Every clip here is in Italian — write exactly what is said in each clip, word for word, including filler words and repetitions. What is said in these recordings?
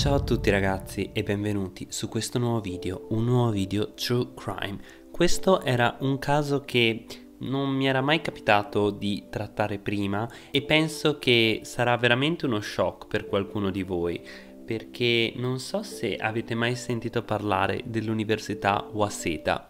Ciao a tutti ragazzi e benvenuti su questo nuovo video, un nuovo video True Crime. Questo era un caso che non mi era mai capitato di trattare prima e penso che sarà veramente uno shock per qualcuno di voi, perché non so se avete mai sentito parlare dell'Università Waseda.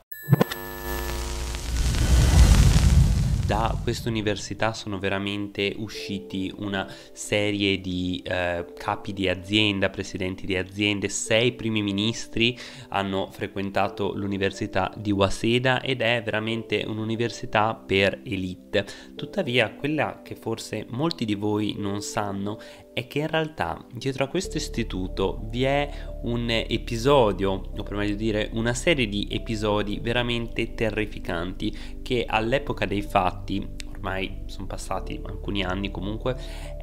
Da questa università sono veramente usciti una serie di eh, capi di azienda, presidenti di aziende, sei primi ministri hanno frequentato l'università di Waseda ed è veramente un'università per elite. Tuttavia, quella che forse molti di voi non sanno è che in realtà dietro a questo istituto vi è un episodio, o per meglio dire una serie di episodi veramente terrificanti che all'epoca dei fatti, ormai sono passati alcuni anni comunque,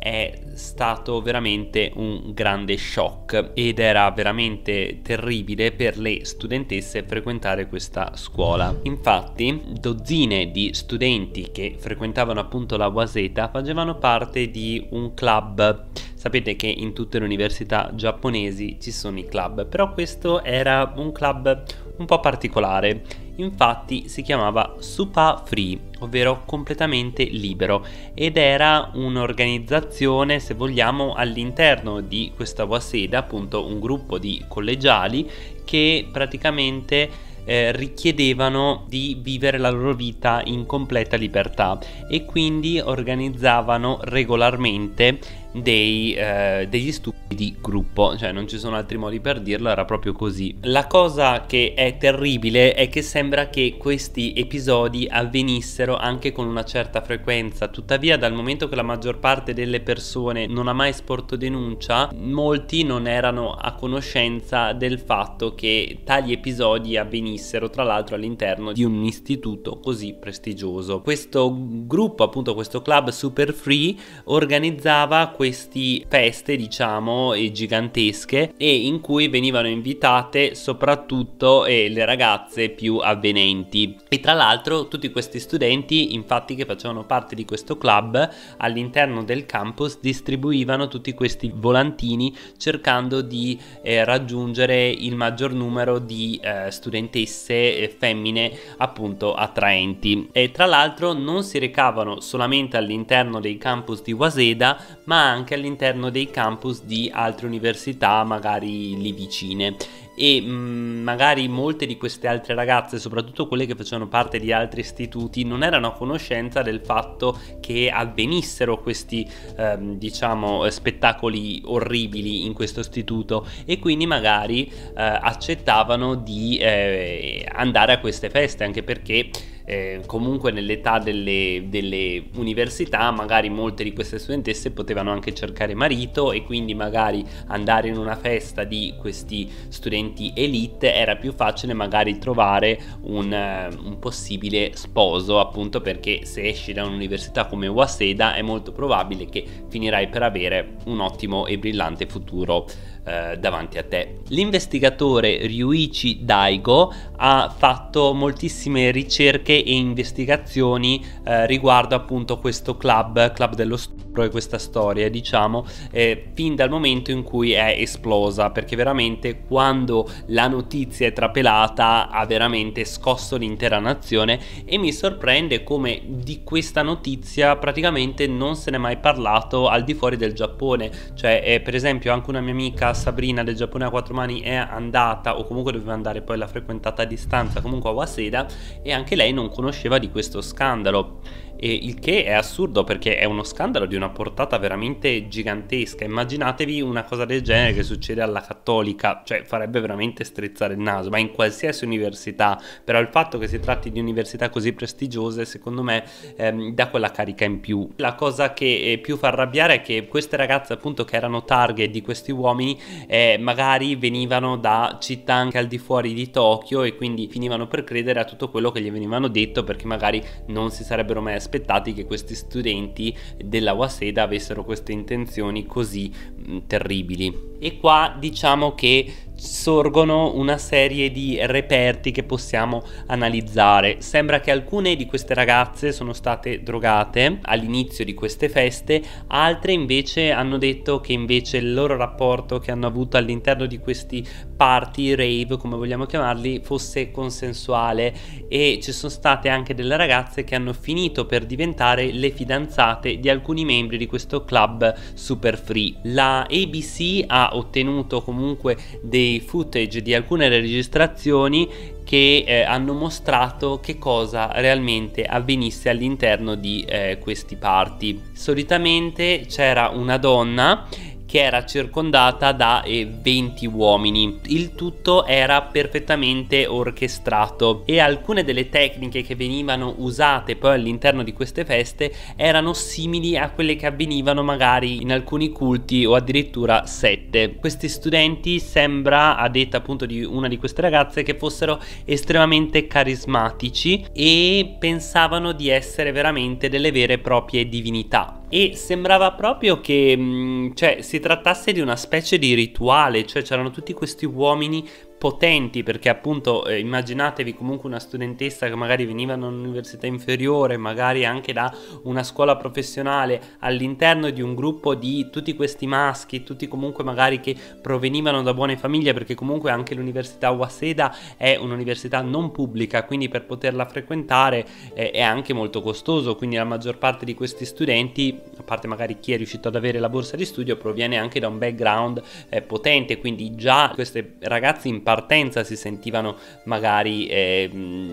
è stato veramente un grande shock ed era veramente terribile per le studentesse frequentare questa scuola. Infatti dozzine di studenti che frequentavano appunto la Waseda facevano parte di un club. Sapete che in tutte le università giapponesi ci sono i club, però questo era un club un po' particolare. Infatti si chiamava Super Free, ovvero completamente libero, ed era un'organizzazione, se vogliamo, all'interno di questa Waseda, appunto un gruppo di collegiali che praticamente Eh, richiedevano di vivere la loro vita in completa libertà e quindi organizzavano regolarmente dei, eh, degli stupri di gruppo, cioè non ci sono altri modi per dirlo, era proprio così. La cosa che è terribile è che sembra che questi episodi avvenissero anche con una certa frequenza, tuttavia dal momento che la maggior parte delle persone non ha mai sporto denuncia, molti non erano a conoscenza del fatto che tali episodi avvenissero tra l'altro all'interno di un istituto così prestigioso. Questo gruppo, appunto questo club Super Free, organizzava queste feste, diciamo, gigantesche e in cui venivano invitate soprattutto eh, le ragazze più avvenenti. E tra l'altro tutti questi studenti, infatti, che facevano parte di questo club, all'interno del campus distribuivano tutti questi volantini cercando di eh, raggiungere il maggior numero di eh, studentesse eh, femmine appunto attraenti. E tra l'altro non si recavano solamente all'interno dei campus di Waseda, ma anche all'interno dei campus di altre università magari lì vicine. E mh, magari molte di queste altre ragazze, soprattutto quelle che facevano parte di altri istituti, non erano a conoscenza del fatto che avvenissero questi ehm, diciamo spettacoli orribili in questo istituto e quindi magari eh, accettavano di eh, andare a queste feste, anche perché Eh, comunque nell'età delle, delle università magari molte di queste studentesse potevano anche cercare marito e quindi magari andare in una festa di questi studenti elite era più facile magari trovare un, uh, un possibile sposo, appunto perché se esci da un'università come Waseda è molto probabile che finirai per avere un ottimo e brillante futuro eh, davanti a te. L'investigatore Ryuichi Daigo ha fatto moltissime ricerche e investigazioni eh, riguardo appunto questo club, club dello stupro e questa storia, diciamo, eh, fin dal momento in cui è esplosa, perché veramente quando la notizia è trapelata ha veramente scosso l'intera nazione e mi sorprende come di questa notizia praticamente non se n'è mai parlato al di fuori del Giappone. Cioè eh, per esempio anche una mia amica Sabrina del Giappone a quattro mani è andata, o comunque doveva andare, poi l'ha frequentata a distanza comunque a Waseda, e anche lei non conosceva di questo scandalo. E il che è assurdo, perché è uno scandalo di una portata veramente gigantesca. Immaginatevi una cosa del genere che succede alla Cattolica, cioè farebbe veramente strizzare il naso, ma in qualsiasi università. Però il fatto che si tratti di università così prestigiose secondo me ehm, dà quella carica in più. La cosa che più fa arrabbiare è che queste ragazze appunto che erano target di questi uomini eh, magari venivano da città anche al di fuori di Tokyo e quindi finivano per credere a tutto quello che gli venivano detto, perché magari non si sarebbero mai aspettati che questi studenti della Waseda avessero queste intenzioni così mh, terribili. E qua diciamo che sorgono una serie di reperti che possiamo analizzare. Sembra che alcune di queste ragazze sono state drogate all'inizio di queste feste, altre invece hanno detto che invece il loro rapporto che hanno avuto all'interno di questi party, rave come vogliamo chiamarli, fosse consensuale, e ci sono state anche delle ragazze che hanno finito per diventare le fidanzate di alcuni membri di questo club super free. La A B C ha ottenuto comunque dei footage di alcune registrazioni che eh, hanno mostrato che cosa realmente avvenisse all'interno di eh, questi party. Solitamente c'era una donna che era circondata da eh, venti uomini. Il tutto era perfettamente orchestrato e alcune delle tecniche che venivano usate poi all'interno di queste feste erano simili a quelle che avvenivano magari in alcuni culti o addirittura sette. Questi studenti, sembra, a detta appunto di una di queste ragazze, che fossero estremamente carismatici e pensavano di essere veramente delle vere e proprie divinità. E sembrava proprio che mh, cioè, si trattasse di una specie di rituale, cioè c'erano tutti questi uomini potenti, perché appunto eh, immaginatevi comunque una studentessa che magari veniva da un'università inferiore, magari anche da una scuola professionale, all'interno di un gruppo di tutti questi maschi, tutti comunque magari che provenivano da buone famiglie, perché comunque anche l'università Waseda è un'università non pubblica, quindi per poterla frequentare eh, è anche molto costoso, quindi la maggior parte di questi studenti, a parte magari chi è riuscito ad avere la borsa di studio, proviene anche da un background eh, potente, quindi già queste ragazze in partenza si sentivano magari eh,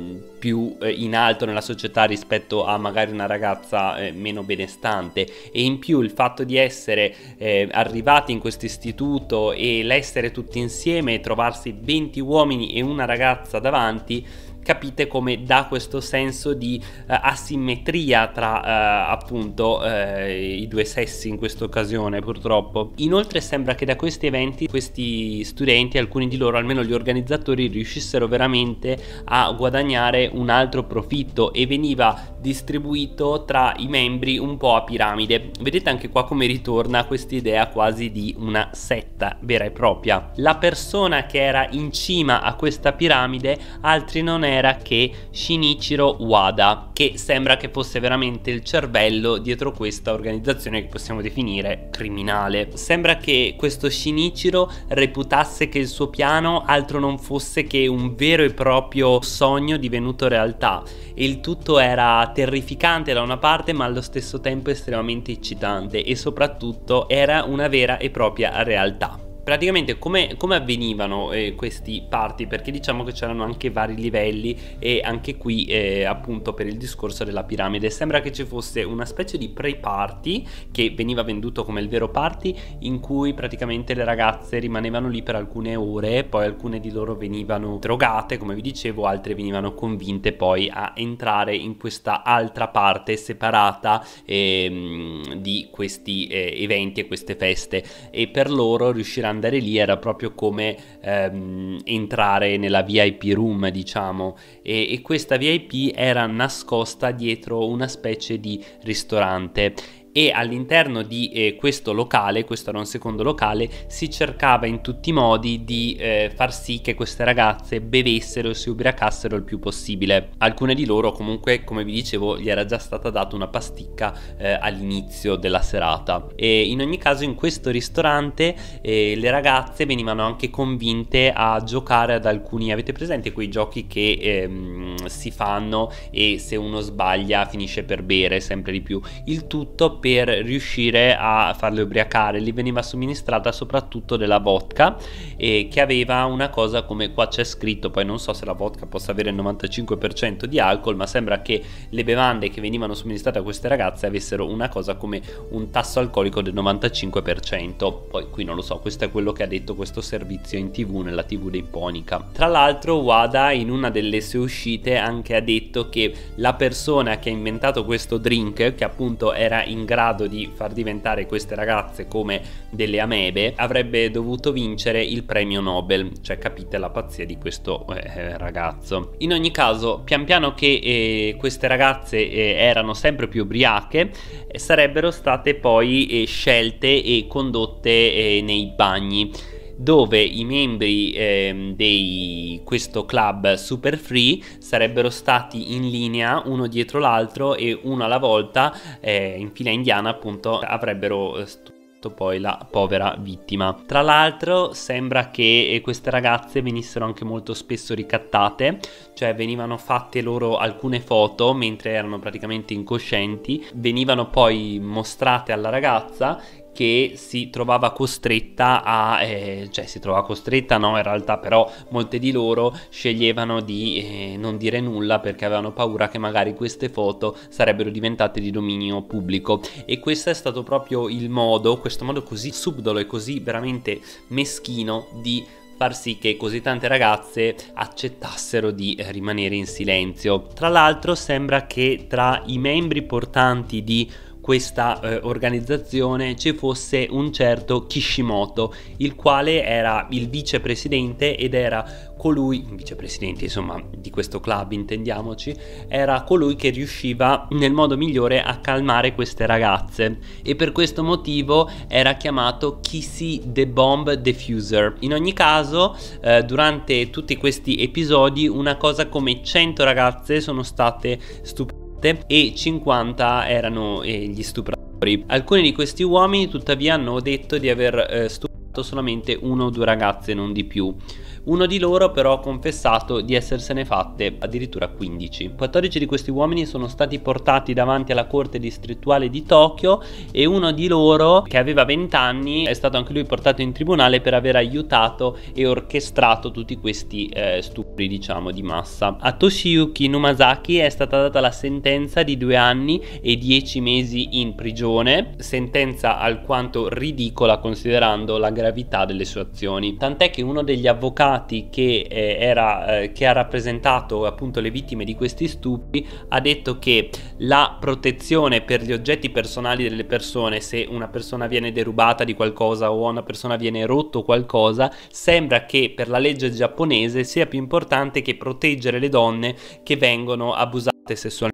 più eh, in alto nella società rispetto a magari una ragazza eh, meno benestante, e in più il fatto di essere eh, arrivati in questo istituto e l'essere tutti insieme e trovarsi venti uomini e una ragazza davanti, capite come dà questo senso di uh, asimmetria tra uh, appunto uh, i due sessi in questa occasione, purtroppo. Inoltre sembra che da questi eventi questi studenti, alcuni di loro, almeno gli organizzatori, riuscissero veramente a guadagnare un altro profitto, e veniva distribuito tra i membri un po' a piramide. Vedete anche qua come ritorna quest'idea quasi di una setta vera e propria. La persona che era in cima a questa piramide altri non era che Shinichiro Wada, che sembra che fosse veramente il cervello dietro questa organizzazione che possiamo definire criminale. Sembra che questo Shinichiro reputasse che il suo piano altro non fosse che un vero e proprio sogno divenuto realtà, e il tutto era terrificante da una parte ma allo stesso tempo estremamente eccitante, e soprattutto era una vera e propria realtà. Praticamente come, come avvenivano eh, questi party, perché diciamo che c'erano anche vari livelli, e anche qui eh, appunto per il discorso della piramide sembra che ci fosse una specie di pre-party che veniva venduto come il vero party, in cui praticamente le ragazze rimanevano lì per alcune ore, poi alcune di loro venivano drogate come vi dicevo, altre venivano convinte poi a entrare in questa altra parte separata ehm, di questi eh, eventi e queste feste, e per loro riuscire a andare lì era proprio come ehm, entrare nella V I P room, diciamo, e, e questa V I P era nascosta dietro una specie di ristorante, e all'interno di eh, questo locale, questo era un secondo locale, si cercava in tutti i modi di eh, far sì che queste ragazze bevessero e si ubriacassero il più possibile. Alcune di loro comunque, come vi dicevo, gli era già stata data una pasticca eh, all'inizio della serata, e in ogni caso in questo ristorante eh, le ragazze venivano anche convinte a giocare ad alcuni, avete presente quei giochi che ehm, si fanno e se uno sbaglia finisce per bere sempre di più, il tutto per riuscire a farle ubriacare. Gli veniva somministrata soprattutto della vodka, eh, che aveva una cosa, come qua c'è scritto, poi non so se la vodka possa avere il novantacinque per cento di alcol, ma sembra che le bevande che venivano somministrate a queste ragazze avessero una cosa come un tasso alcolico del novantacinque per cento. Poi qui non lo so, questo è quello che ha detto questo servizio in tv, nella tv dei Ponica. Tra l'altro Wada in una delle sue uscite anche ha detto che la persona che ha inventato questo drink, che appunto era in grado di far diventare queste ragazze come delle amebe, avrebbe dovuto vincere il premio Nobel. Cioè capite la pazzia di questo eh, ragazzo. In ogni caso, pian piano che eh, queste ragazze eh, erano sempre più ubriache, eh, sarebbero state poi eh, scelte e condotte eh, nei bagni. dove i membri eh, di questo club Super Free sarebbero stati in linea uno dietro l'altro e uno alla volta eh, in fila indiana, appunto, avrebbero poi la povera vittima. Tra l'altro sembra che queste ragazze venissero anche molto spesso ricattate, cioè venivano fatte loro alcune foto mentre erano praticamente incoscienti, venivano poi mostrate alla ragazza che si trovava costretta a, eh, cioè si trovava costretta no in realtà, però molte di loro sceglievano di eh, non dire nulla perché avevano paura che magari queste foto sarebbero diventate di dominio pubblico, e questo è stato proprio il modo, questo modo così subdolo e così veramente meschino di far sì che così tante ragazze accettassero di rimanere in silenzio. Tra l'altro sembra che tra i membri portanti di questa eh, organizzazione ci fosse un certo Kishimoto, il quale era il vicepresidente ed era colui, vicepresidente insomma di questo club intendiamoci, era colui che riusciva nel modo migliore a calmare queste ragazze, e per questo motivo era chiamato Kissy the Bomb Diffuser. In ogni caso eh, durante tutti questi episodi una cosa come cento ragazze sono state stuprate e cinquanta erano eh, gli stupratori. Alcuni di questi uomini tuttavia hanno detto di aver eh, stuprato solamente uno o due ragazze, non di più. Uno di loro però ha confessato di essersene fatte addirittura quindici. quattordici di questi uomini sono stati portati davanti alla corte distrettuale di Tokyo, e uno di loro, che aveva venti anni, è stato anche lui portato in tribunale per aver aiutato e orchestrato tutti questi eh, stupri, diciamo, di massa. A Toshiyuki Numazaki è stata data la sentenza di due anni e dieci mesi in prigione, sentenza alquanto ridicola considerando la gravità delle sue azioni, tant'è che uno degli avvocati che eh, era eh, che ha rappresentato appunto le vittime di questi stupri ha detto che la protezione per gli oggetti personali delle persone, se una persona viene derubata di qualcosa o una persona viene rotto qualcosa, sembra che per la legge giapponese sia più importante che proteggere le donne che vengono abusate sessualmente,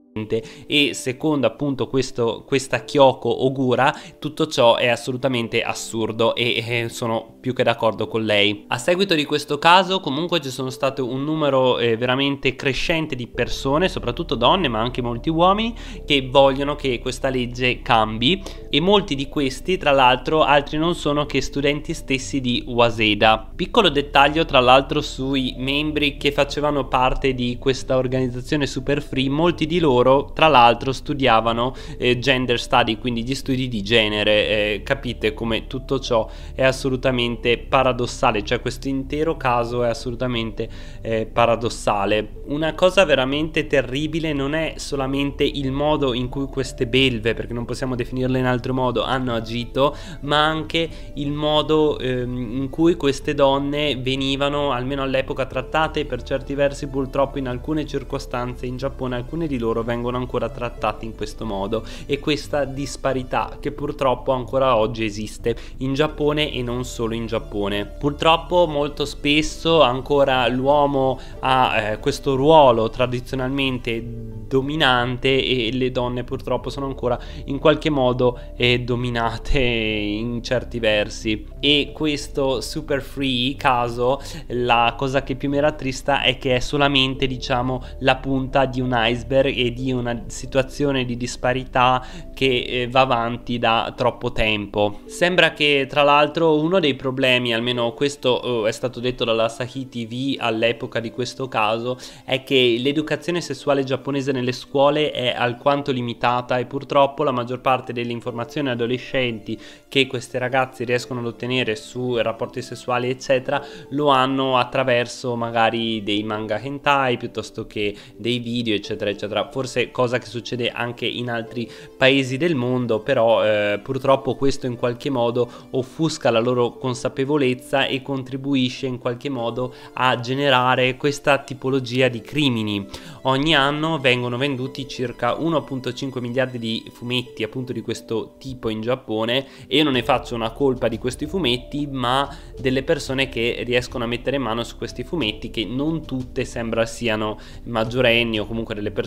e secondo appunto questo, questa Kyoko Ogura, tutto ciò è assolutamente assurdo, e eh, sono più che d'accordo con lei. A seguito di questo caso comunque ci sono stato un numero eh, veramente crescente di persone, soprattutto donne ma anche molti uomini, che vogliono che questa legge cambi, e molti di questi tra l'altro altri non sono che studenti stessi di Waseda. Piccolo dettaglio tra l'altro sui membri che facevano parte di questa organizzazione Super Free: molti di loro tra l'altro studiavano eh, gender study, quindi gli studi di genere. Eh, capite come tutto ciò è assolutamente paradossale, cioè questo intero caso è assolutamente eh, paradossale. Una cosa veramente terribile non è solamente il modo in cui queste belve, perché non possiamo definirle in altro modo, hanno agito, ma anche il modo ehm, in cui queste donne venivano, almeno all'epoca, trattate, e per certi versi purtroppo in alcune circostanze in Giappone alcune di loro vengono ancora trattati in questo modo, e questa disparità che purtroppo ancora oggi esiste in Giappone e non solo in Giappone. Purtroppo molto spesso ancora l'uomo ha eh, questo ruolo tradizionalmente dominante, e le donne purtroppo sono ancora in qualche modo eh, dominate in certi versi. E questo Super Free caso, la cosa che più mi rattrista è che è solamente, diciamo, la punta di un iceberg e di una situazione di disparità che eh, va avanti da troppo tempo. Sembra che tra l'altro uno dei problemi, almeno questo oh, è stato detto dalla Asahi T V all'epoca di questo caso, è che l'educazione sessuale giapponese nelle scuole è alquanto limitata, e purtroppo la maggior parte delle informazioni adolescenti che queste ragazze riescono ad ottenere su rapporti sessuali eccetera lo hanno attraverso magari dei manga hentai piuttosto che dei video eccetera eccetera, forse cosa che succede anche in altri paesi del mondo, però eh, purtroppo questo in qualche modo offusca la loro consapevolezza e contribuisce in qualche modo a generare questa tipologia di crimini. Ogni anno vengono venduti circa uno virgola cinque miliardi di fumetti appunto di questo tipo in Giappone, e io non ne faccio una colpa di questi fumetti ma delle persone che riescono a mettere mano su questi fumetti, che non tutte sembra siano maggiorenni o comunque delle persone che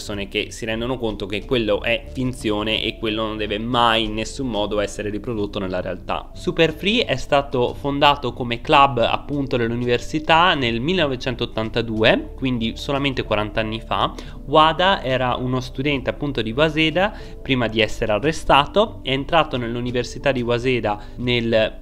perché si rendono conto che quello è finzione e quello non deve mai in nessun modo essere riprodotto nella realtà. Super Free è stato fondato come club appunto dell'università nel millenovecentottantadue, quindi solamente quaranta anni fa. Wada era uno studente appunto di Waseda prima di essere arrestato, è entrato nell'università di Waseda nel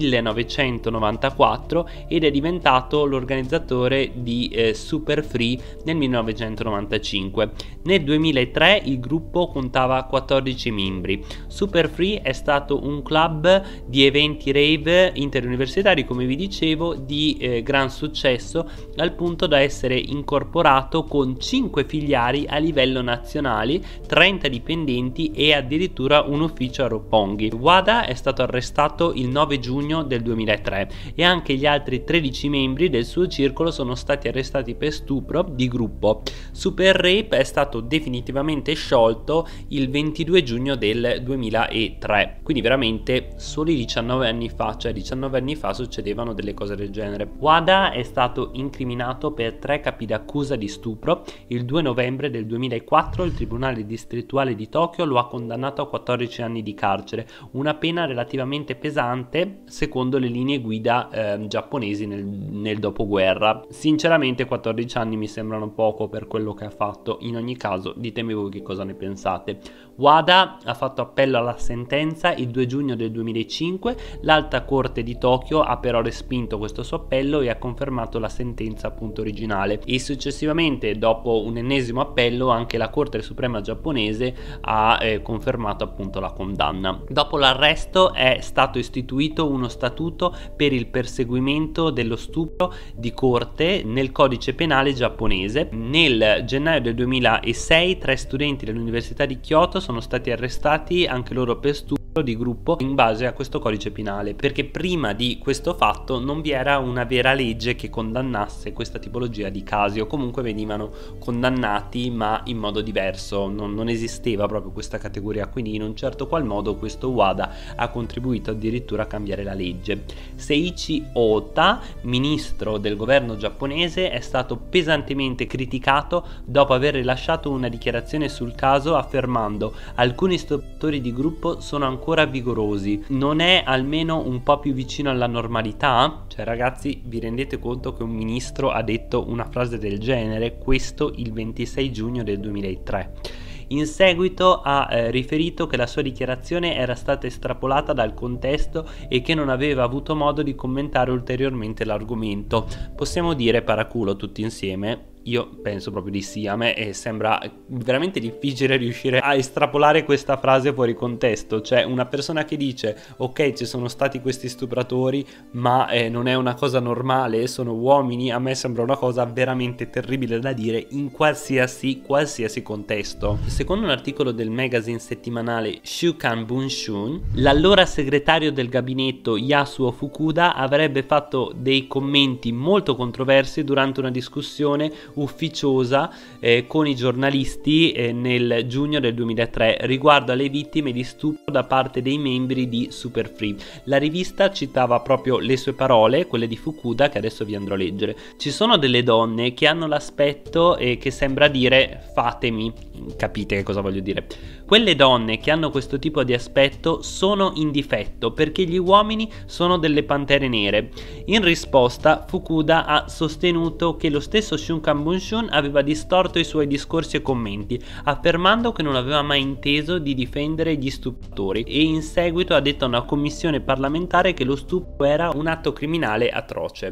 millenovecentonovantaquattro ed è diventato l'organizzatore di eh, Super Free nel millenovecentonovantacinque. Nel duemilatré il gruppo contava quattordici membri. Super Free è stato un club di eventi rave interuniversitari, come vi dicevo, di eh, gran successo, al punto da essere incorporato con cinque filiali a livello nazionale, trenta dipendenti e addirittura un ufficio a Roppongi. Wada è stato arrestato il nove giugno del duemilatré e anche gli altri tredici membri del suo circolo sono stati arrestati per stupro di gruppo. Super Rape è stato definitivamente sciolto il ventidue giugno del duemilatré, quindi veramente soli diciannove anni fa, cioè diciannove anni fa succedevano delle cose del genere. Wada è stato incriminato per tre capi d'accusa di stupro. Il due novembre del duemilaquattro il Tribunale distrettuale di Tokyo lo ha condannato a quattordici anni di carcere, una pena relativamente pesante secondo le linee guida eh, giapponesi nel, nel dopoguerra. Sinceramente quattordici anni mi sembrano poco per quello che ha fatto. In ogni caso ditemi voi che cosa ne pensate. Wada ha fatto appello alla sentenza il due giugno del duemilacinque, l'Alta Corte di Tokyo ha però respinto questo suo appello e ha confermato la sentenza appunto originale, e successivamente dopo un ennesimo appello anche la Corte Suprema giapponese ha eh, confermato appunto la condanna. Dopo l'arresto è stato istituito uno statuto per il perseguimento dello stupro di corte nel codice penale giapponese. Nel gennaio del duemilasei tre studenti dell'Università di Kyoto sono stati arrestati anche loro per stupro di gruppo in base a questo codice penale, perché prima di questo fatto non vi era una vera legge che condannasse questa tipologia di casi, o comunque venivano condannati ma in modo diverso, non, non esisteva proprio questa categoria, quindi in un certo qual modo questo Wada ha contribuito addirittura a cambiare la legge. Seiichi Ota, ministro del governo giapponese, è stato pesantemente criticato dopo aver rilasciato una dichiarazione sul caso affermando: alcuni stupratori di gruppo sono ancora vigorosi, non è almeno un po' più vicino alla normalità? Cioè ragazzi, vi rendete conto che un ministro ha detto una frase del genere? Questo il ventisei giugno del duemilatré. In seguito ha eh, riferito che la sua dichiarazione era stata estrapolata dal contesto e che non aveva avuto modo di commentare ulteriormente l'argomento. Possiamo dire paraculo tutti insieme? Io penso proprio di sì. A me eh, sembra veramente difficile riuscire a estrapolare questa frase fuori contesto. Cioè una persona che dice ok, ci sono stati questi stupratori ma eh, non è una cosa normale, sono uomini, a me sembra una cosa veramente terribile da dire in qualsiasi qualsiasi contesto. Secondo un articolo del magazine settimanale Shukan Bunshun, l'allora segretario del gabinetto Yasuo Fukuda avrebbe fatto dei commenti molto controversi durante una discussione ufficiosa eh, con i giornalisti eh, nel giugno del duemilatré riguardo alle vittime di stupro da parte dei membri di Super Free. La rivista citava proprio le sue parole, quelle di Fukuda, che adesso vi andrò a leggere. Ci sono delle donne che hanno l'aspetto eh, che sembra dire fatemi, capite che cosa voglio dire. Quelle donne che hanno questo tipo di aspetto sono in difetto perché gli uomini sono delle pantere nere. In risposta Fukuda ha sostenuto che lo stesso Shunkan Bunshun aveva distorto i suoi discorsi e commenti, affermando che non aveva mai inteso di difendere gli stupratori, e in seguito ha detto a una commissione parlamentare che lo stupro era un atto criminale atroce.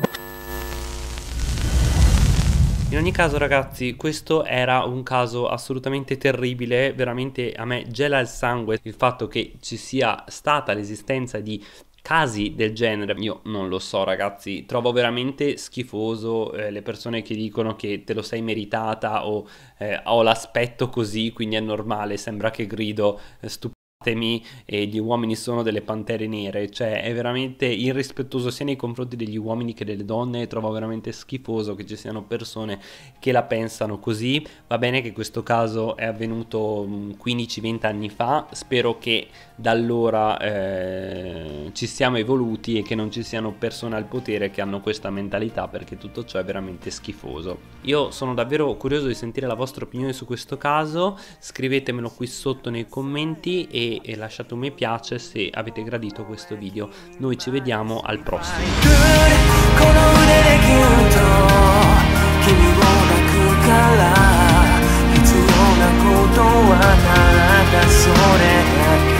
In ogni caso ragazzi, questo era un caso assolutamente terribile, veramente a me gela il sangue il fatto che ci sia stata l'esistenza di casi del genere. Io non lo so ragazzi, trovo veramente schifoso eh, le persone che dicono che te lo sei meritata o eh, ho l'aspetto così quindi è normale, sembra che grido eh, stupido e gli uomini sono delle pantere nere, cioè è veramente irrispettoso sia nei confronti degli uomini che delle donne, e trovo veramente schifoso che ci siano persone che la pensano così. Va bene che questo caso è avvenuto quindici venti anni fa, spero che da allora eh, ci siamo evoluti e che non ci siano persone al potere che hanno questa mentalità, perché tutto ciò è veramente schifoso. Io sono davvero curioso di sentire la vostra opinione su questo caso, scrivetemelo qui sotto nei commenti e, e lasciate un mi piace se avete gradito questo video. Noi ci vediamo al prossimo. 必要なことはただそれだけ